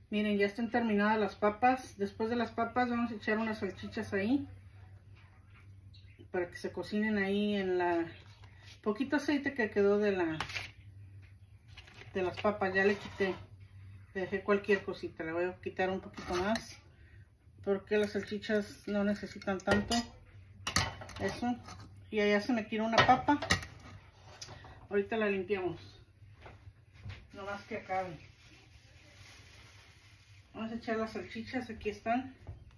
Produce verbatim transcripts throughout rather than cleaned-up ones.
Miren, ya están terminadas las papas. Después de las papas vamos a echar unas salchichas ahí. Para que se cocinen ahí en la... Poquito aceite que quedó de la... De las papas. Ya le quité. Le dejé cualquier cosita. Le voy a quitar un poquito más. Porque las salchichas no necesitan tanto. Eso. Y allá se me tiró una papa. Ahorita la limpiamos. No más que acabe. Vamos a echar las salchichas. Aquí están.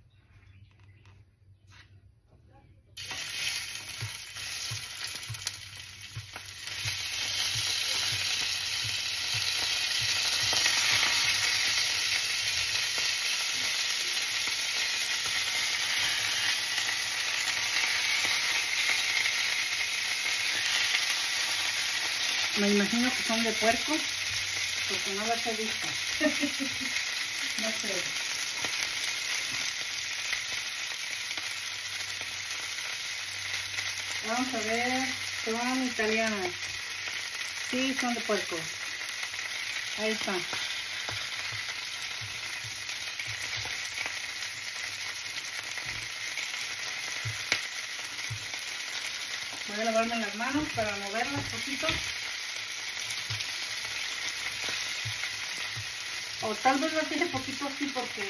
Me imagino que son de puerco, porque no las he visto. No sé. Vamos a ver, son italianas. Sí, son de puerco. Ahí está. Voy a lavarme las manos para moverlas poquito. O tal vez las deje poquito así porque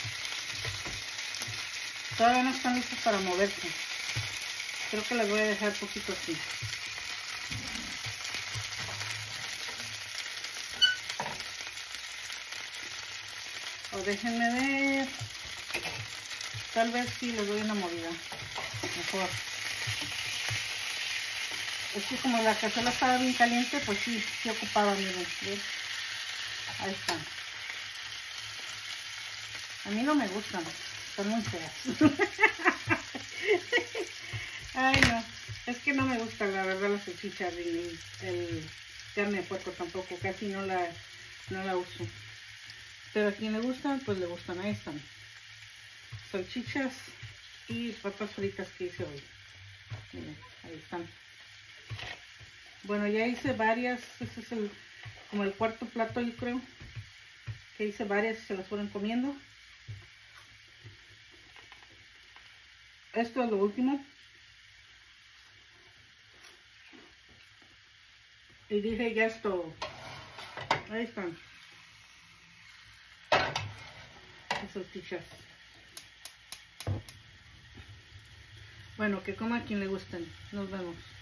todavía no están listas para moverse. Creo que las voy a dejar poquito así. O déjenme ver. Tal vez sí les doy una movida. Mejor. Es que como la cazuela estaba bien caliente, pues sí, sí ocupaba, miren. ¿Ves? Ahí están. A mí no me gustan, son muy feas. Ay, no, es que no me gusta la verdad la salchicha, el, el carne de puerco tampoco, casi no la, no la uso. Pero a quien le gustan, pues le gustan. Ahí están. Salchichas y papas fritas que hice hoy. Miren, ahí están. Bueno, ya hice varias, este es el, como el cuarto plato yo creo. Que hice varias y se las fueron comiendo. Esto es lo último. Y dije ya es todo. Ahí están. Las salchichas. Bueno, que coma a quien le gusten. Nos vemos.